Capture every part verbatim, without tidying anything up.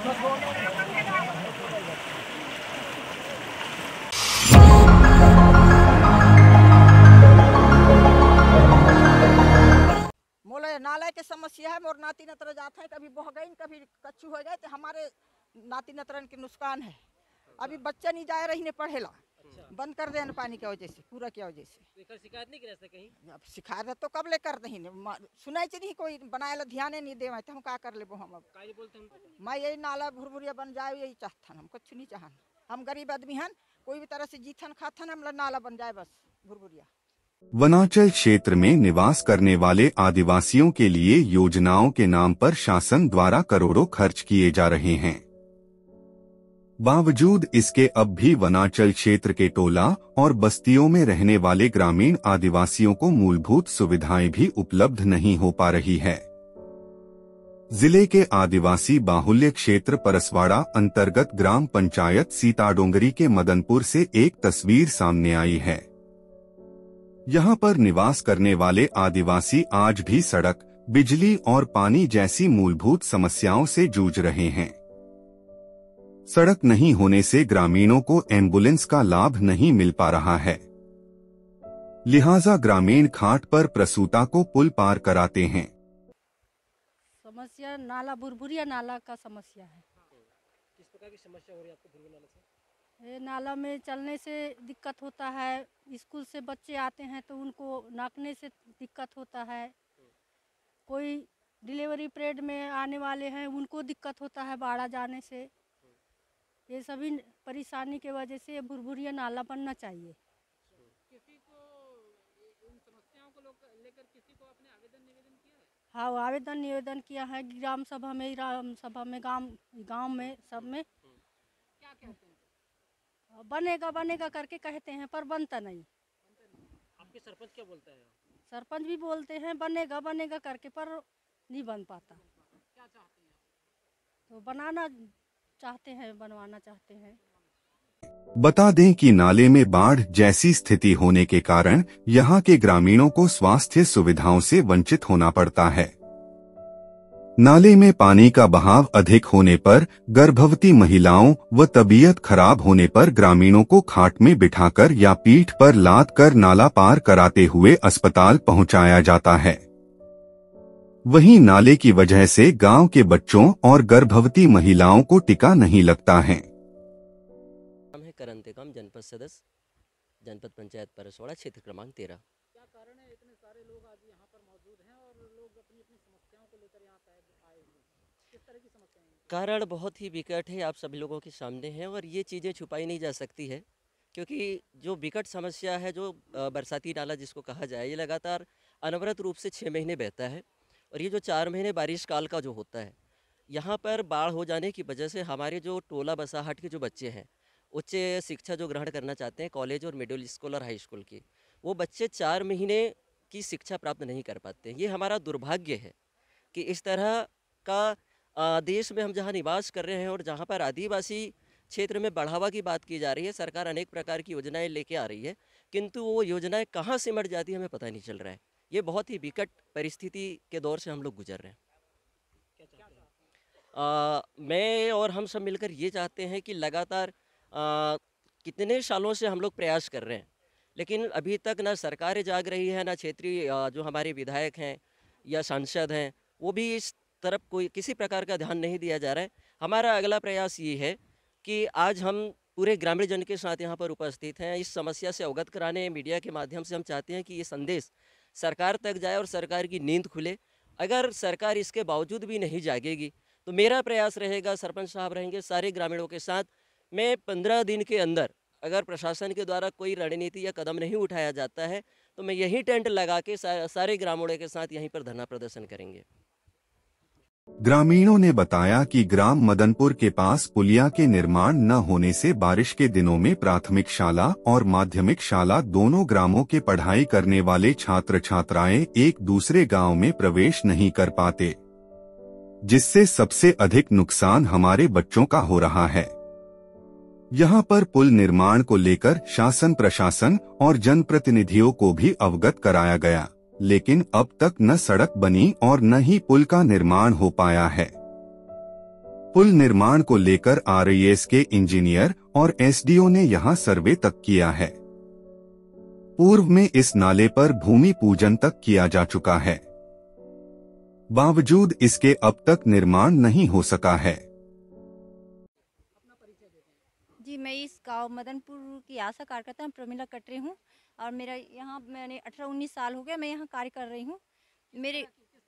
मोला नाला के समस्या है। मोर नाती नतर जाते हैं, कभी बह गई कभी कच्चू हो गए, तो हमारे नाती नतरन के नुकसान है। अभी बच्चा नहीं जा रही ने पढ़ेला। अच्छा। बंद कर देना पानी की वजह से, पूरा की वजह से। तो शिकायत नहीं कर कहीं? अब शिकायत तो कब ले कर दही सुनाई नहीं, कोई बनाए ध्यान नहीं दे, तो हम का कर ले हम। अब बोलते हैं मैं यही नाला भुरभुरिया बन जाए यही चाहता, हम कुछ नहीं चाहन। हम गरीब आदमी हन, कोई भी तरह से जीथन खाथन, हम नाला बन जाए बस भुरभुरिया। वनांचल क्षेत्र में निवास करने वाले आदिवासियों के लिए योजनाओं के नाम पर शासन द्वारा करोड़ों खर्च किए जा रहे हैं। बावजूद इसके अब भी वनांचल क्षेत्र के टोला और बस्तियों में रहने वाले ग्रामीण आदिवासियों को मूलभूत सुविधाएं भी उपलब्ध नहीं हो पा रही है। जिले के आदिवासी बाहुल्य क्षेत्र परसवाड़ा अंतर्गत ग्राम पंचायत सीताडोंगरी के मदनपुर से एक तस्वीर सामने आई है। यहाँ पर निवास करने वाले आदिवासी आज भी सड़क, बिजली और पानी जैसी मूलभूत समस्याओं से जूझ रहे हैं। सड़क नहीं होने से ग्रामीणों को एम्बुलेंस का लाभ नहीं मिल पा रहा है, लिहाजा ग्रामीण घाट पर प्रसूता को पुल पार कराते हैं। समस्या नाला भुरभुरिया नाला का समस्या है। किस प्रकार की समस्या हो रही है आपको भुरभुरिया नाला से? ये नाला में चलने से दिक्कत होता है। स्कूल से बच्चे आते हैं तो उनको नापने से दिक्कत होता है। कोई डिलीवरी पीरियड में आने वाले हैं उनको दिक्कत होता है बाड़ा जाने से। ये सभी परेशानी के वजह से भुरभुरिया नाला बनना चाहिए। किसी को इन समस्याओं को लेकर किसी को आपने आवेदन निवेदन किया है? हाँ, आवेदन निवेदन किया है ग्राम सभा में, ग्राम सभा में, गांव गांव में, सब में। क्या कहते हैं? बनेगा बनेगा करके कहते हैं पर बनता नहीं। आपके सरपंच क्या बोलता है? सरपंच भी बोलते हैं बनेगा बनेगा करके, पर नहीं बन पाता। क्या चाहते हैं आप? तो बनाना चाहते हैं, बनवाना चाहते हैं। बता दें कि नाले में बाढ़ जैसी स्थिति होने के कारण यहाँ के ग्रामीणों को स्वास्थ्य सुविधाओं से वंचित होना पड़ता है। नाले में पानी का बहाव अधिक होने पर गर्भवती महिलाओं व तबीयत खराब होने पर ग्रामीणों को खाट में बिठाकर या पीठ पर लाद कर नाला पार कराते हुए अस्पताल पहुंचाया जाता है। वहीं नाले की वजह से गांव के बच्चों और गर्भवती महिलाओं को टिका नहीं लगता है। नाम है करण तेकम, जनपद सदस्य, जनपद पंचायत परसवाड़ा, क्षेत्र क्रमांक तेरह। क्या कारण है इतने सारे लोग आज यहाँ पर मौजूद हैं और लोग अपनी अपनी समस्याओं को लेकर यहाँ आए हुए हैं? किस तरह की समस्याएं हैं? कारण बहुत ही विकट है, आप सभी लोगों के सामने है और ये चीज़ें छुपाई नहीं जा सकती है, क्योंकि जो विकट समस्या है, जो बरसाती नाला जिसको कहा जाए, ये लगातार अनवरत रूप से छः महीने बहता है। और ये जो चार महीने बारिश काल का जो होता है, यहाँ पर बाढ़ हो जाने की वजह से हमारे जो टोला बसाहट के जो बच्चे हैं, उच्च शिक्षा जो ग्रहण करना चाहते हैं, कॉलेज और मिडिल स्कूल और हाई स्कूल की, वो बच्चे चार महीने की शिक्षा प्राप्त नहीं कर पाते। ये हमारा दुर्भाग्य है कि इस तरह का देश में हम जहाँ निवास कर रहे हैं और जहाँ पर आदिवासी क्षेत्र में बढ़ावा की बात की जा रही है, सरकार अनेक प्रकार की योजनाएं लेके आ रही है, किंतु वो योजनाएं कहाँ सिमट जाती है हमें पता नहीं चल रहा है। ये बहुत ही विकट परिस्थिति के दौर से हम लोग गुजर रहे हैं। आ, मैं और हम सब मिलकर ये चाहते हैं कि लगातार आ, कितने सालों से हम लोग प्रयास कर रहे हैं, लेकिन अभी तक ना सरकारें जाग रही है, ना क्षेत्रीय जो हमारे विधायक हैं या सांसद हैं, वो भी इस तरफ कोई किसी प्रकार का ध्यान नहीं दिया जा रहा है। हमारा अगला प्रयास ये है कि आज हम पूरे ग्रामीण जन के साथ यहाँ पर उपस्थित हैं, इस समस्या से अवगत कराने मीडिया के माध्यम से हम चाहते हैं कि ये संदेश सरकार तक जाए और सरकार की नींद खुले। अगर सरकार इसके बावजूद भी नहीं जागेगी तो मेरा प्रयास रहेगा, सरपंच साहब रहेंगे, सारे ग्रामीणों के साथ, मैं पंद्रह दिन के अंदर अगर प्रशासन के द्वारा कोई रणनीति या कदम नहीं उठाया जाता है तो मैं यही टेंट लगा के सा, सारे ग्रामीणों के साथ यहीं पर धरना प्रदर्शन करेंगे। ग्रामीणों ने बताया कि ग्राम मदनपुर के पास पुलिया के निर्माण न होने से बारिश के दिनों में प्राथमिक शाला और माध्यमिक शाला दोनों ग्रामों के पढ़ाई करने वाले छात्र छात्राएं एक दूसरे गांव में प्रवेश नहीं कर पाते, जिससे सबसे अधिक नुकसान हमारे बच्चों का हो रहा है। यहाँ पर पुल निर्माण को लेकर शासन प्रशासन और जनप्रतिनिधियों को भी अवगत कराया गया, लेकिन अब तक न सड़क बनी और न ही पुल का निर्माण हो पाया है। पुल निर्माण को लेकर आरईएस के इंजीनियर और एसडीओ ने यहां सर्वे तक किया है। पूर्व में इस नाले पर भूमि पूजन तक किया जा चुका है, बावजूद इसके अब तक निर्माण नहीं हो सका है। जी, मैं इस गांव मदनपुर की आशा कार्यकर्ता प्रमिला कटरे हूँ और मेरा यहाँ मैंने अठारह उन्नीस साल हो गया मैं यहाँ कार्य कर रही हूँ। मेरे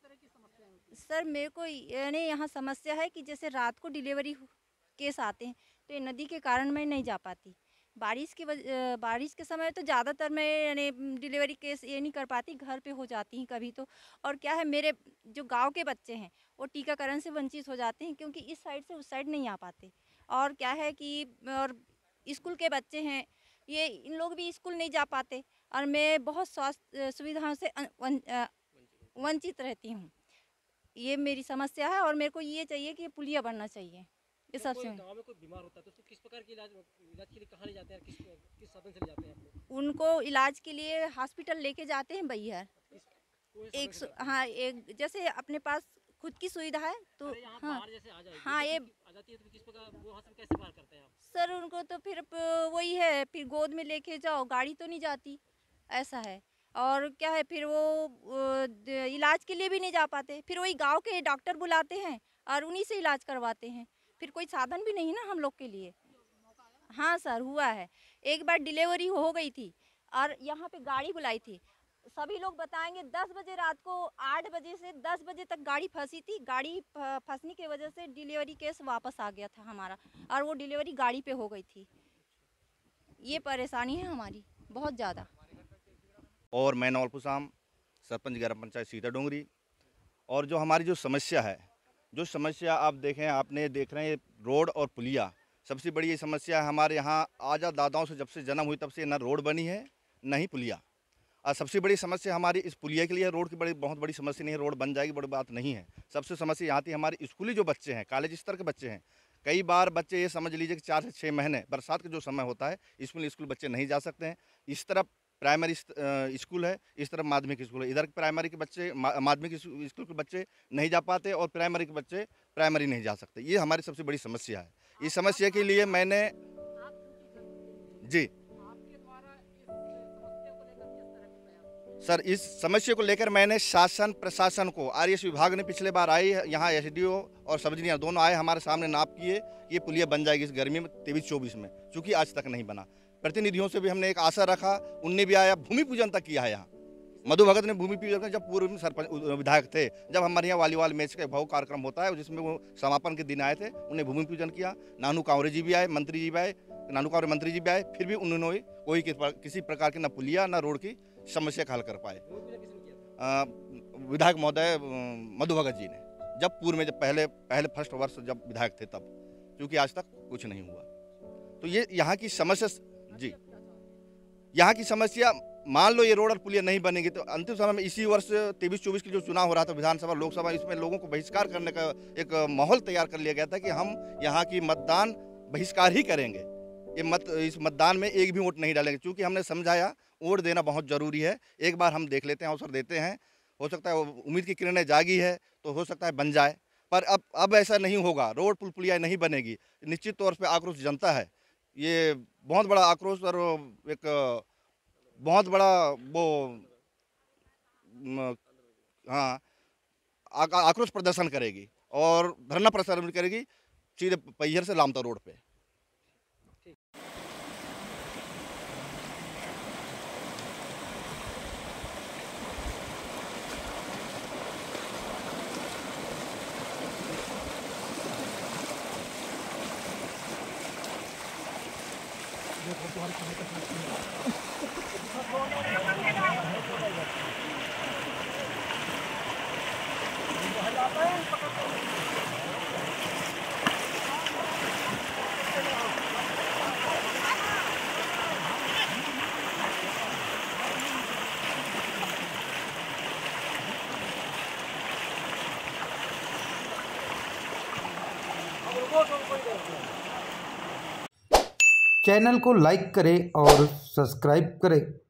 सर मेरे को यानी यहाँ समस्या है कि जैसे रात को डिलीवरी केस आते हैं तो ये नदी के कारण मैं नहीं जा पाती। बारिश के वजह बारिश के समय तो ज़्यादातर मैं यानी डिलीवरी केस ये नहीं कर पाती, घर पे हो जाती हैं कभी तो। और क्या है, मेरे जो गांव के बच्चे हैं वो टीकाकरण से वंचित हो जाते हैं क्योंकि इस साइड से उस साइड नहीं आ पाते। और क्या है कि और स्कूल के बच्चे हैं, ये इन लोग भी स्कूल नहीं जा पाते और मैं बहुत स्वास्थ्य सुविधाओं से वंचित रहती हूँ। ये मेरी समस्या है और मेरे को ये चाहिए कि पुलिया बनना चाहिए। ये सबसे गांव में कोई बीमार होता है तो उसको किस प्रकार की इलाज इलाज के लिए कहाँ ले जाते हैं, किस किस साधन से ले जाते हैं आप लोग? उनको इलाज के लिए हॉस्पिटल लेके जाते हैं बैहर। एक हाँ, एक जैसे अपने पास खुद की सुविधा है तो हाँ जैसे आ जाए हाँ ये आ जाती है तो किस प्रकार वो वहाँ से कैसे पार करते हैं आप? सर उनको तो फिर वही है, फिर गोद में लेके जाओ, गाड़ी तो नहीं जाती, ऐसा है। और क्या है, फिर वो इलाज के लिए भी नहीं जा पाते, फिर वही गांव के डॉक्टर बुलाते हैं और उन्हीं से इलाज करवाते हैं। फिर कोई साधन भी नहीं ना हम लोग के लिए। हाँ सर, हुआ है। एक बार डिलीवरी हो गई थी और यहाँ पे गाड़ी बुलाई थी, सभी लोग बताएंगे दस बजे रात को, आठ बजे से दस बजे तक गाड़ी फंसी थी। गाड़ी फंसने की वजह से डिलीवरी केस वापस आ गया था हमारा और वो डिलीवरी गाड़ी पे हो गई थी। ये परेशानी है हमारी बहुत ज़्यादा। और मैं नौलपुर शाम सरपंच ग्राम पंचायत सीता डोंगरी। और जो हमारी जो समस्या है, जो समस्या आप देखें, आपने देख रहे हैं रोड और पुलिया, सबसे बड़ी ये समस्या है हमारे यहाँ। आजा दादाओं से जब से जन्म हुई तब से ना रोड बनी है ना ही पुलिया। और सबसे बड़ी समस्या हमारी इस पुलिया के लिए, रोड की बड़ी बहुत बड़ी समस्या नहीं है, रोड बन जाएगी बड़ी बात नहीं है। सबसे समस्या यहाँ थी हमारे स्कूली जो बच्चे हैं, कॉलेज स्तर के बच्चे हैं। कई बार बच्चे ये समझ लीजिए कि चार से छः महीने बरसात का जो समय होता है इसमें स्कूल बच्चे नहीं जा सकते हैं। इस तरफ प्राइमरी स्कूल है, इस तरफ माध्यमिक स्कूल है। इधर प्राइमरी के बच्चे माध्यमिक स्कूल के बच्चे नहीं जा पाते और प्राइमरी के बच्चे प्राइमरी नहीं जा सकते। ये हमारी सबसे बड़ी समस्या है। इस समस्या के लिए मैंने जी सर इस समस्या को लेकर मैंने शासन प्रशासन को, आरएस विभाग ने पिछले बार आई यहाँ एसडीओ और सब इंजीनियर दोनों आए, हमारे सामने नाप किए ये पुलिया बन जाएगी इस गर्मी में तेईस चौबीस में, चूँकि आज तक नहीं बना। प्रतिनिधियों से भी हमने एक आशा रखा, उनने भी आया, भूमि पूजन तक किया है। यहाँ मधु भगत ने भूमि पूजन जब पूर्व में सरपंच विधायक थे, जब हमारे यहाँ वॉलीबॉल मैच का भव्य कार्यक्रम होता है जिसमें वो समापन के दिन आए थे, उन्हें भूमि पूजन किया। नानू कांवरे जी भी आए, मंत्री जी भी आए, नानू कांवरे मंत्री जी भी आए, फिर भी उन्होंने कोई किसी प्रकार की न पुलिया न रोड की समस्या का हल कर पाए। विधायक महोदय मधु भगत जी ने, जब पूर्व में जब पहले पहले फर्स्ट वर्ष जब विधायक थे तब, क्योंकि आज तक कुछ नहीं हुआ। तो ये यहाँ की समस्या जी, यहाँ की समस्या, मान लो ये रोड और पुलिया नहीं बनेगी तो अंतिम समय में इसी वर्ष तेईस चौबीस की जो चुनाव हो रहा था विधानसभा लोकसभा, इसमें लोगों को बहिष्कार करने का एक माहौल तैयार कर लिया गया था कि हम यहाँ की मतदान बहिष्कार ही करेंगे। ये मत इस मतदान में एक भी वोट नहीं डालेंगे, क्योंकि हमने समझाया वोट देना बहुत ज़रूरी है। एक बार हम देख लेते हैं, अवसर देते हैं, हो सकता है उम्मीद की किरणें जागी है तो हो सकता है बन जाए, पर अब अब ऐसा नहीं होगा। रोड पुल पुलिया नहीं बनेगी, निश्चित तौर पर आक्रोश जनता है, ये बहुत बड़ा आक्रोश और एक बहुत बड़ा वो हाँ आक्रोश प्रदर्शन करेगी और धरना प्रदर्शन करेगी सीधे पहियर से लामता रोड पे। चैनल को लाइक करें और सब्सक्राइब करें।